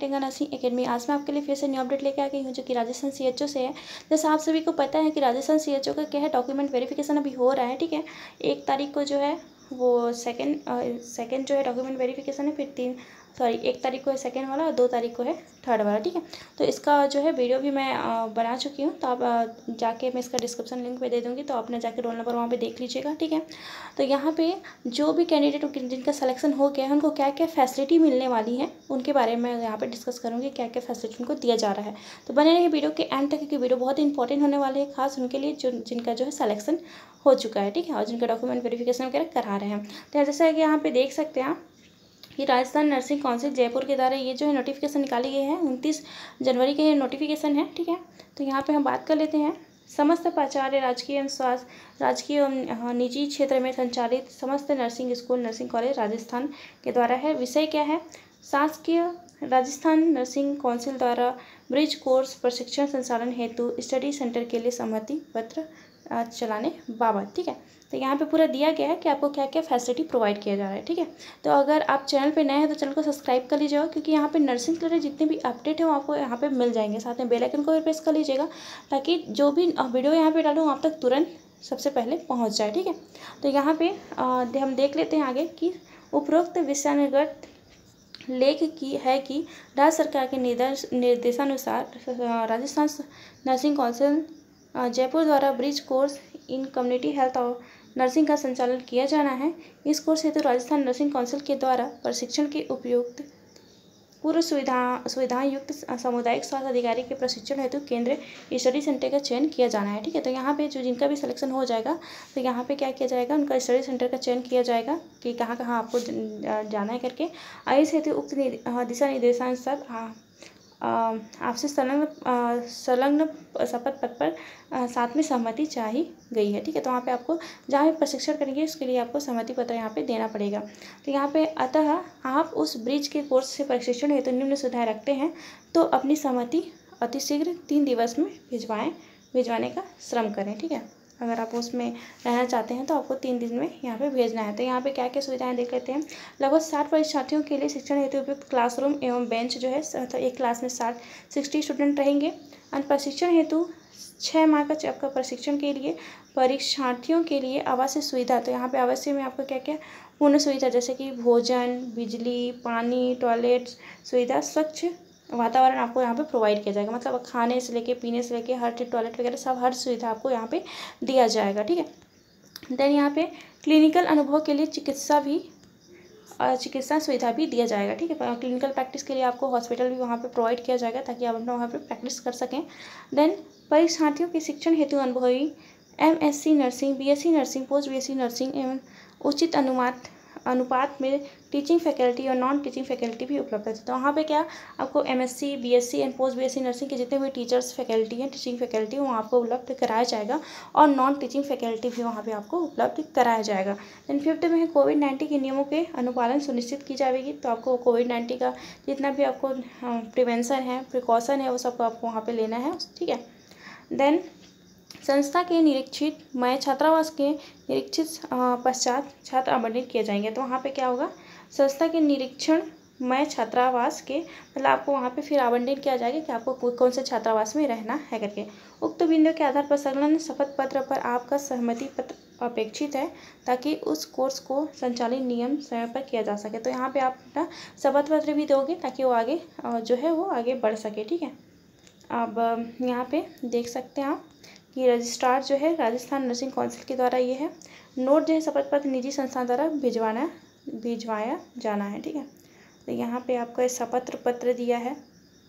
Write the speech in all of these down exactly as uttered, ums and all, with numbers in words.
निटिंगा nursing academy. आज मैं आपके लिए फिर से न्यू अपडेट लेके आ गई हूँ जो कि राजस्थान सीएचओ से है। जैसा आप सभी को पता है कि राजस्थान सीएचओ का क्या है, डॉक्यूमेंट वेरिफिकेशन अभी हो रहा है, ठीक है। एक तारीख को जो है वो सेकेंड सेकेंड जो है डॉक्यूमेंट वेरिफिकेशन है, फिर तीन सॉरी एक तारीख को है सेकेंड वाला और दो तारीख को है थर्ड वाला, ठीक है। तो इसका जो है वीडियो भी मैं आ, बना चुकी हूँ, तो आप आ, जाके मैं इसका डिस्क्रिप्शन लिंक पे दे दूँगी, तो आपने जाके रोल नंबर वहाँ पे देख लीजिएगा, ठीक है। तो यहाँ पे जो भी कैंडिडेट जिनका सिलेक्शन हो गया है उनको क्या क्या फैसिलिटी मिलने वाली है उनके बारे में यहाँ पे डिस्कस करूँगी, क्या क्या फैसिलिटी उनको दिया जा रहा है। तो बने रहिए वीडियो के एंड तक, क्योंकि वीडियो बहुत इंपॉर्टेंट होने वाले है, खास उनके लिए जो जिनका जो है सिलेक्शन हो चुका है, ठीक है, और जिनका डॉक्यूमेंट वेरिफिकेशन वगैरह करा रहे हैं। तो जैसा कि यहाँ पे देख सकते हैं आप, ये राजस्थान नर्सिंग काउंसिल जयपुर के द्वारा ये जो है नोटिफिकेशन निकाली गई है, उनतीस जनवरी के नोटिफिकेशन है, ठीक है। तो यहाँ पे हम बात कर लेते हैं। समस्त प्राचार्य राजकीय एवं स्वास्थ्य राजकीय एवं निजी क्षेत्र में संचालित समस्त nursing school nursing college Rajasthan के द्वारा है। विषय क्या है, शासकीय राजस्थान नर्सिंग काउंसिल द्वारा ब्रिज कोर्स प्रशिक्षण संचालन हेतु स्टडी सेंटर के लिए सहमति पत्र चलाने बाबत, ठीक है। तो यहाँ पे पूरा दिया गया है कि आपको क्या क्या फैसिलिटी प्रोवाइड किया जा रहा है, ठीक है। तो अगर आप चैनल पे नए हैं तो चैनल को सब्सक्राइब कर लीजिएगा, क्योंकि यहाँ पे नर्सिंग से रिलेटेड जितने भी अपडेट है वो आपको यहाँ पे मिल जाएंगे। साथ में बेल आइकन को भी प्रेस कर लीजिएगा, ताकि जो भी वीडियो यहाँ पे डालूँ आप तक तुरंत सबसे पहले पहुँच जाए, ठीक है। तो यहाँ पे हम देख लेते हैं आगे कि उपरोक्त विषयानुगत लेख की है कि राज्य सरकार के निर्देश निर्देशानुसार राजस्थान नर्सिंग काउंसिल जयपुर द्वारा bridge course in community health और नर्सिंग का संचालन किया जाना है। इस कोर्स हेतु राजस्थान नर्सिंग काउंसिल के द्वारा प्रशिक्षण के उपयुक्त पूर्व सुविधा सुविधाएं युक्त सामुदायिक स्वास्थ्य अधिकारी के प्रशिक्षण हेतु केंद्र स्टडी सेंटर का चयन किया जाना है, ठीक है। तो यहाँ पे जो जिनका भी सिलेक्शन हो जाएगा तो यहाँ पे क्या किया जाएगा, उनका स्टडी सेंटर का चयन किया जाएगा कि कहाँ कहाँ आपको जाना है करके। इस हेतु उक्त दिशा निर्देशानुसार आपसे संलग्न संलग्न शपथ पत्र पर साथ में सहमति चाहिए गई है, ठीक है। तो वहाँ पे आपको जहाँ भी प्रशिक्षण करेंगे उसके लिए आपको सहमति पत्र यहाँ पे देना पड़ेगा। तो यहाँ पे अतः आप उस ब्रिज के कोर्स से प्रशिक्षण हेतु तो निम्न सुविधाएं रखते हैं तो अपनी सहमति अतिशीघ्र तीन दिवस में भिजवाएं भिजवाने का श्रम करें, ठीक है। अगर आप उसमें रहना चाहते हैं तो आपको तीन दिन में यहाँ पे भेजना है। तो यहाँ पे क्या क्या सुविधाएं देख लेते हैं। लगभग साठ परीक्षार्थियों के लिए शिक्षण हेतु उपयुक्त क्लासरूम एवं बेंच जो है, तो एक क्लास में साठ सिक्सटी स्टूडेंट रहेंगे। अन्य प्रशिक्षण हेतु छः माह का आपका प्रशिक्षण के लिए परीक्षार्थियों के लिए आवासीय सुविधा। तो यहाँ पे आवासीय में आपको क्या क्या पूर्ण सुविधा, जैसे कि भोजन, बिजली, पानी, टॉयलेट सुविधा, स्वच्छ वातावरण आपको यहाँ पे प्रोवाइड किया जाएगा। मतलब खाने से लेके पीने से लेके हर चीज, टॉयलेट वगैरह सब हर सुविधा आपको यहाँ पे दिया जाएगा, ठीक है। देन यहाँ पे क्लिनिकल अनुभव के लिए चिकित्सा भी चिकित्सा सुविधा भी दिया जाएगा, ठीक है। क्लिनिकल प्रैक्टिस के लिए आपको हॉस्पिटल भी वहाँ पे प्रोवाइड किया जाएगा ताकि आप अपना वहाँ पे प्रैक्टिस कर सकें। देन परीक्षार्थियों के शिक्षण हेतु अनुभवी M S C nursing, B S C nursing, post B S C nursing एवं उचित अनुपात अनुपात में टीचिंग फैकल्टी और नॉन टीचिंग फैकल्टी भी उपलब्ध है। तो वहाँ पे क्या आपको MSc, BSc and post BSc nursing के जितने भी टीचर्स फैकल्टी हैं, टीचिंग फैकल्टी वहाँ आपको उपलब्ध कराया जाएगा, और नॉन टीचिंग फैकल्टी भी वहाँ पे आपको उपलब्ध कराया जाएगा। देन फिफ्थ में है कोविड नाइन्टीन के नियमों के अनुपालन सुनिश्चित की जाएगी। तो आपको कोविड नाइन्टीन का जितना भी आपको प्रिवेंशन है, प्रिकॉशन है, वो सबको आपको वहाँ पर लेना है, ठीक है। देन संस्था के निरीक्षित मय छात्रावास के निरीक्षित पश्चात छात्र आवंटित किए जाएंगे। तो वहाँ पे क्या होगा, संस्था के निरीक्षण मय छात्रावास के मतलब आपको वहाँ पे फिर आवंटित किया जाएगा कि आपको कौन से छात्रावास में रहना है करके। उक्त बिंदु के आधार पर संलग्न शपथ पत्र पर आपका सहमति पत्र अपेक्षित है ताकि उस कोर्स को संचालित नियम समय पर किया जा सके। तो यहाँ पे आप अपना शपथ पत्र भी दोगे ताकि वो आगे जो है वो आगे बढ़ सके, ठीक है। अब यहाँ पे देख सकते हैं आप कि रजिस्ट्रार जो है राजस्थान नर्सिंग काउंसिल के द्वारा ये है नोट जो है शपथ पत्र निजी संस्थान द्वारा भिजवाना भिजवाया जाना है, ठीक है। तो यहाँ पे आपको ये शपथ पत्र दिया है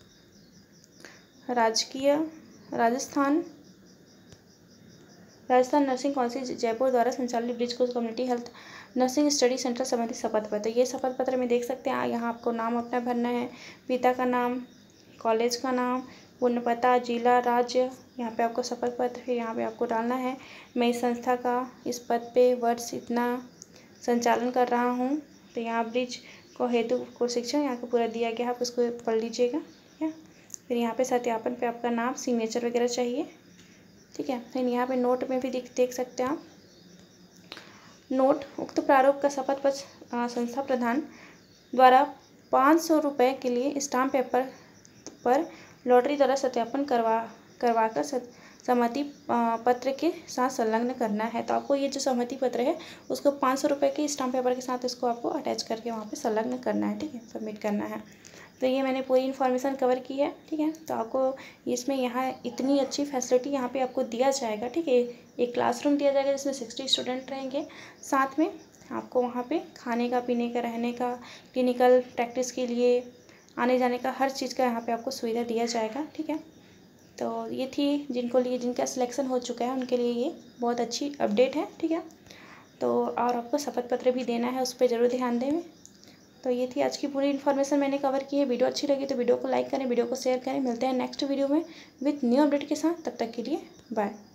राजकीय राजस्थान राजस्थान नर्सिंग काउंसिल जयपुर द्वारा संचालित bridge course community health nursing study centre संबंधी शपथ पत्र। ये शपथ पत्र में देख सकते हैं यहाँ आपको नाम अपना भरना है, पिता का नाम, कॉलेज का नाम, पूर्ण पता, जिला, राज्य, यहाँ पे आपको शपथ पत्र फिर यहाँ पे आपको डालना है। मैं इस संस्था का इस पद पे वर्ष इतना संचालन कर रहा हूँ। तो यहाँ ब्रिज को हेतु को शिक्षण यहाँ को पूरा दिया गया, आप उसको पढ़ लीजिएगा, ठीक है। फिर यहाँ पे सत्यापन पे आपका नाम, सिग्नेचर वगैरह चाहिए, ठीक है। फिर यहाँ पे नोट में भी देख देख सकते हैं आप नोट, उक्त प्रारूप का शपथ पत्र संस्था प्रधान द्वारा पाँच सौ रुपये के लिए स्टाम्प पेपर पर लॉटरी द्वारा सत्यापन करवा करवा कर सहमति पत्र के साथ संलग्न करना है। तो आपको ये जो सहमति पत्र है उसको पाँच सौ रुपये के स्टाम्प पेपर के साथ इसको आपको अटैच करके वहाँ पे संलग्न करना है, ठीक है, सबमिट करना है। तो ये मैंने पूरी इन्फॉर्मेशन कवर की है, ठीक है। तो आपको इसमें यहाँ इतनी अच्छी फैसिलिटी यहाँ पे आपको दिया जाएगा, ठीक है। एक क्लासरूम दिया जाएगा जिसमें सिक्सटी स्टूडेंट रहेंगे, साथ में आपको वहाँ पे खाने का, पीने का, रहने का, क्लिनिकल प्रैक्टिस के लिए आने जाने का हर चीज़ का यहाँ पे आपको सुविधा दिया जाएगा, ठीक है। तो ये थी जिनको लिए जिनका सिलेक्शन हो चुका है उनके लिए ये बहुत अच्छी अपडेट है, ठीक है। तो और आपको शपथ पत्र भी देना है, उस पर ज़रूर ध्यान दें। तो ये थी आज की पूरी इन्फॉर्मेशन मैंने कवर की है। वीडियो अच्छी लगी तो वीडियो को लाइक करें, वीडियो को शेयर करें। मिलते हैं नेक्स्ट वीडियो में विथ न्यू अपडेट के साथ, तब तक के लिए बाय।